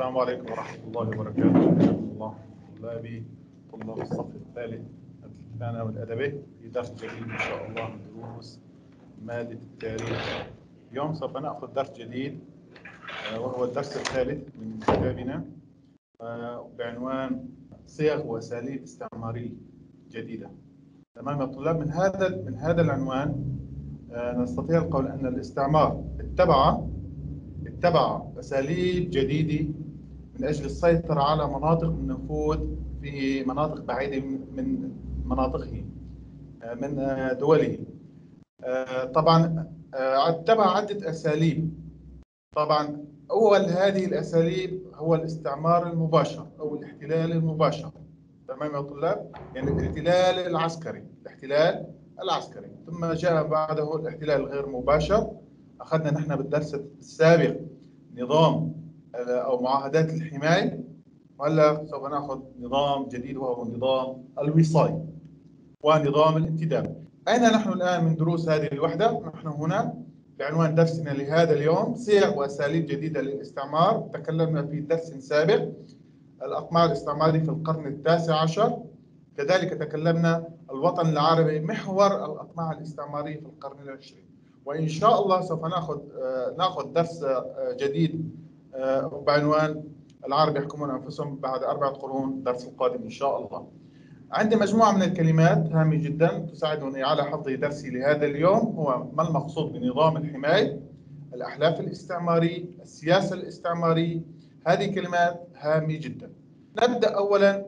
السلام عليكم ورحمة الله وبركاته. حياكم الله طلابي طلاب الصف الثالث الثانوي الأدبي في درس جديد إن شاء الله من دروس مادة التاريخ. اليوم سوف نأخذ درس جديد وهو الدرس الثالث من كتابنا بعنوان صيغ وأساليب استعمارية جديدة. تمام يا طلاب، من هذا العنوان نستطيع القول أن الاستعمار اتبع أساليب جديدة من أجل السيطرة على مناطق النفوذ في مناطق بعيدة من مناطقه من دوله. طبعا اتبع عدة أساليب. طبعا أول هذه الأساليب هو الاستعمار المباشر أو الاحتلال المباشر. تمام يا طلاب، يعني الاحتلال العسكري. ثم جاء بعده الاحتلال الغير مباشر. أخذنا نحن بالدرس السابق نظام أو معاهدات الحماية، وهلا سوف ناخذ نظام جديد وهو نظام الوصاية ونظام الانتداب. أين نحن الآن من دروس هذه الوحدة؟ نحن هنا بعنوان درسنا لهذا اليوم صيغ وأساليب جديدة للاستعمار. تكلمنا في درس سابق الأقمار الاستعماري في القرن التاسع عشر، كذلك تكلمنا الوطن العربي محور الأطماع الاستعمارية في القرن العشرين. وإن شاء الله سوف ناخذ درس جديد بعنوان العرب يحكمون أنفسهم بعد 4 قرون، الدرس القادم إن شاء الله. عندي مجموعة من الكلمات هامة جدا تساعدني على حفظ درسي لهذا اليوم. هو ما المقصود بنظام الحماية، الأحلاف الاستعماري، السياسة الاستعمارية. هذه كلمات هامة جدا. نبدأ أولا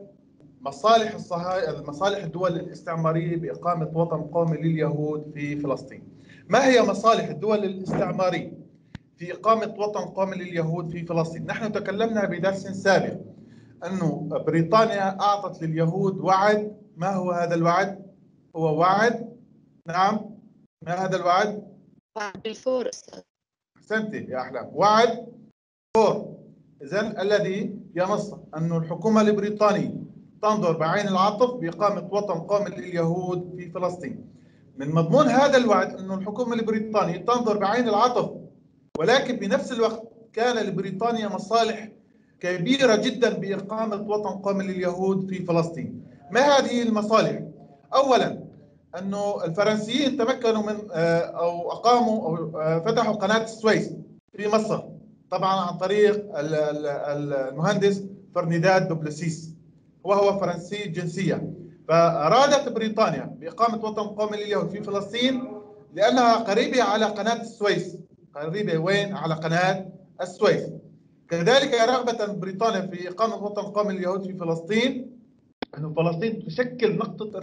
مصالح الدول الاستعمارية بإقامة وطن قومي لليهود في فلسطين. ما هي مصالح الدول الاستعمارية في إقامة وطن قومي لليهود في فلسطين؟ نحن تكلمنا بدرس سابق أنه بريطانيا أعطت لليهود وعد. ما هو هذا الوعد؟ هو وعد، نعم، ما هذا الوعد؟ وعد الفور. أحسنتي يا أحلام، وعد فور. إذن الذي ينص أن الحكومة البريطانية تنظر بعين العطف بإقامة وطن قومي لليهود في فلسطين. من مضمون هذا الوعد أن الحكومة البريطانية تنظر بعين العطف، ولكن بنفس الوقت كان لبريطانيا مصالح كبيرة جدا بإقامة وطن قومي لليهود في فلسطين. ما هذه المصالح؟ أولا أنه الفرنسيين تمكنوا من أو أقاموا أو فتحوا قناة السويس في مصر، طبعا عن طريق المهندس فرنيداد دوبلسيس، وهو فرنسي الجنسية. فأرادت بريطانيا بإقامة وطن قومي لليهود في فلسطين لأنها قريبة على قناة السويس. قريبة وين؟ على قناة السويس. كذلك رغبة بريطانيا في إقامة وطن قومي لليهود في فلسطين، أن فلسطين تشكل نقطة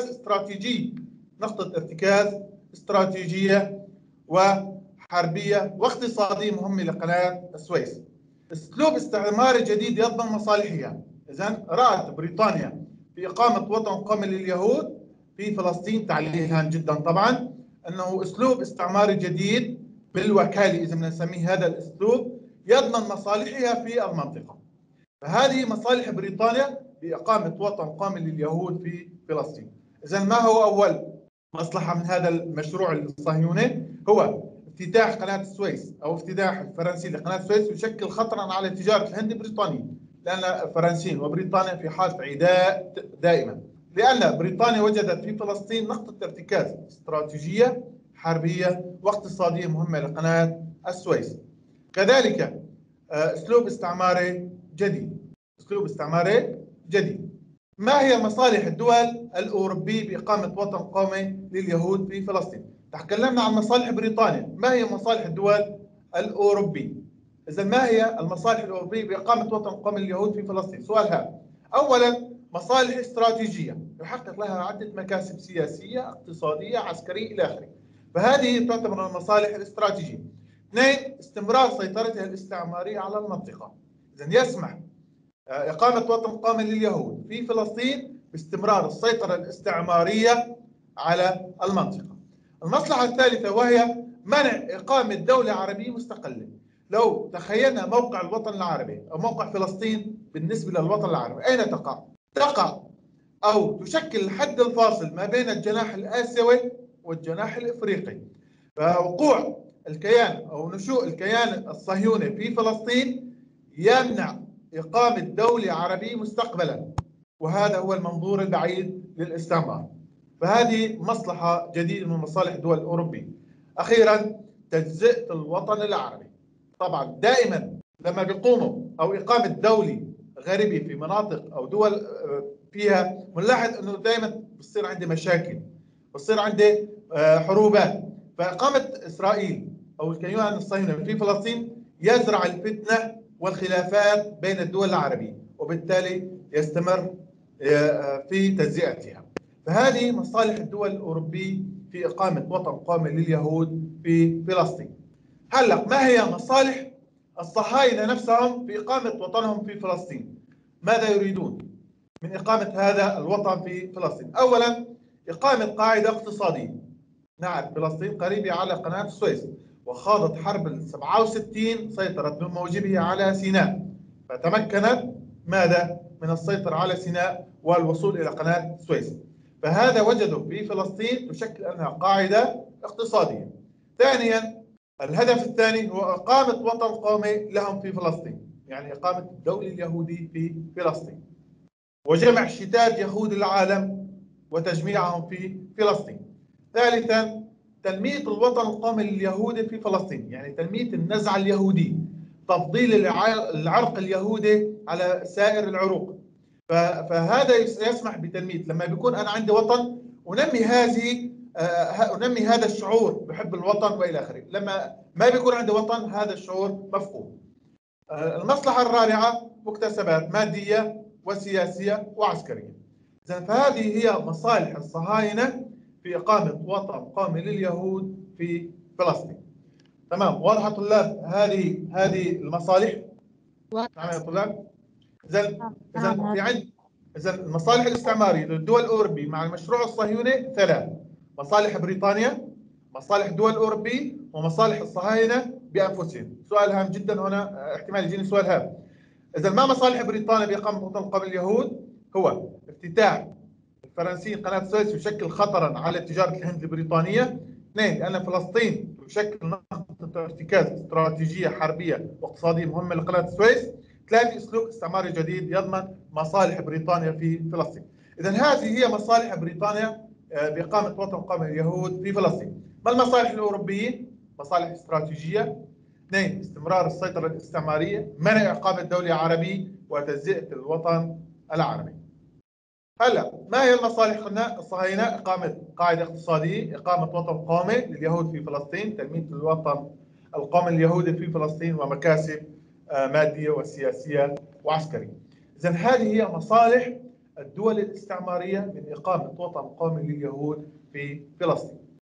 ارتكاز استراتيجية وحربية واقتصادية مهمة لقناة السويس. أسلوب استعماري جديد يضمن مصالحها. إذن رأت بريطانيا في إقامة وطن قومي لليهود في فلسطين تعليل هام جدا طبعا أنه أسلوب استعماري جديد بالوكالة، إذا بنسميه هذا الأسلوب، يضمن مصالحها في المنطقة. فهذه مصالح بريطانيا بإقامة وطن قومي لليهود في فلسطين. إذن ما هو أول مصلحة من هذا المشروع الصهيوني؟ هو افتتاح قناة السويس أو افتتاح الفرنسي لقناة السويس يشكل خطرا على تجارة الهند البريطانية، لأن الفرنسيين وبريطانيا في حالة عداء دائما، لأن بريطانيا وجدت في فلسطين نقطة ارتكاز استراتيجية حربية واقتصادية مهمة لقناة السويس. كذلك أسلوب استعماري جديد. ما هي مصالح الدول الأوروبية بإقامة وطن قومي لليهود في فلسطين؟ تكلمنا عن مصالح بريطانيا. ما هي مصالح الدول الأوروبية؟ إذا ما هي المصالح الأوروبية بإقامة وطن قومي لليهود في فلسطين؟ سؤال هذا. أولا مصالح استراتيجية يحقق لها عدة مكاسب سياسية، اقتصادية، عسكرية إلى آخره، فهذه تعتبر المصالح الاستراتيجية. 2 استمرار سيطرتها الاستعمارية على المنطقة. إذا يسمح إقامة وطن قومي لليهود في فلسطين باستمرار السيطرة الاستعمارية على المنطقة. المصلحة الثالثة وهي منع إقامة دولة عربية مستقلة. لو تخيلنا موقع الوطن العربي أو موقع فلسطين بالنسبة للوطن العربي، أين تقع؟ تقع أو تشكل الحد الفاصل ما بين الجناح الآسيوي والجناح الإفريقي. فوقوع الكيان أو نشوء الكيان الصهيوني في فلسطين يمنع إقامة دولة عربية مستقبلا، وهذا هو المنظور البعيد للاستعمار. فهذه مصلحة جديدة من مصالح الدول الأوروبية. أخيرا، تجزئة الوطن العربي. طبعا دائما لما بيقوموا أو إقامة دولة غريبة في مناطق أو دول فيها، بنلاحظ أنه دائما بصير عندي مشاكل، بصير عندي حروبات. فإقامة إسرائيل أو الكيان الصهيوني في فلسطين يزرع الفتنة والخلافات بين الدول العربية، وبالتالي يستمر في تجزئتها. فهذه مصالح الدول الأوروبية في إقامة وطن قومي لليهود في فلسطين. هلأ ما هي مصالح الصهاينة نفسهم في إقامة وطنهم في فلسطين؟ ماذا يريدون من إقامة هذا الوطن في فلسطين؟ أولا، إقامة قاعدة اقتصادية. نعم، فلسطين قريبة على قناة السويس، وخاضت حرب 67 سيطرت من موجبه على سيناء، فتمكنت ماذا؟ من السيطرة على سيناء والوصول إلى قناة السويس. فهذا وجدوا في فلسطين تشكل أنها قاعدة اقتصادية. ثانيا، الهدف الثاني هو إقامة وطن قومي لهم في فلسطين، يعني إقامة الدولة اليهودية في فلسطين، وجمع شتات يهود العالم وتجميعهم في فلسطين. ثالثا، تنمية الوطن القومي اليهودي في فلسطين، يعني تنمية النزعة اليهودية، تفضيل العرق اليهودي على سائر العروق. فهذا يسمح بتنمية، لما بيكون أنا عندي وطن أنمي هذا الشعور بحب الوطن وإلى آخره. لما ما بيكون عندي وطن هذا الشعور مفقود. المصلحة الرابعة مكتسبات مادية وسياسية وعسكرية. فهذه هي مصالح الصهاينة في إقامة وطن قومي لليهود في فلسطين. تمام، واضحة طلاب هذه المصالح؟ نعم يا طلاب. إذا المصالح الاستعمارية للدول الأوروبية مع المشروع الصهيوني ثلاث: مصالح بريطانيا، مصالح الدول الأوروبية، ومصالح الصهاينة بأنفسهم. سؤال هام جدا هنا، احتمال يجيني سؤال هام. إذا ما مصالح بريطانيا بإقامة وطن قومي لليهود؟ هو افتتاح الفرنسيين قناة السويس يشكل خطرا على تجارة الهند البريطانية. اثنين، لأن فلسطين تشكل نقطة ارتكاز استراتيجية حربية واقتصادية مهمة لقناة السويس. ثلاثة، أسلوب استعماري جديد يضمن مصالح بريطانيا في فلسطين. إذا هذه هي مصالح بريطانيا بإقامة وطن قومي لليهود في فلسطين. ما المصالح الأوروبية؟ مصالح استراتيجية. اثنين، استمرار السيطرة الاستعمارية، منع إقامة دولة عربية، وتجزئة الوطن العربي. هلا ما هي المصالح؟ قلنا الصهاينة إقامة قاعدة اقتصادية، إقامة وطن قومي لليهود في فلسطين، تنمية الوطن القومي اليهودي في فلسطين، ومكاسب مادية وسياسية وعسكرية. إذا هذه هي مصالح الدول الاستعمارية من إقامة وطن قومي لليهود في فلسطين.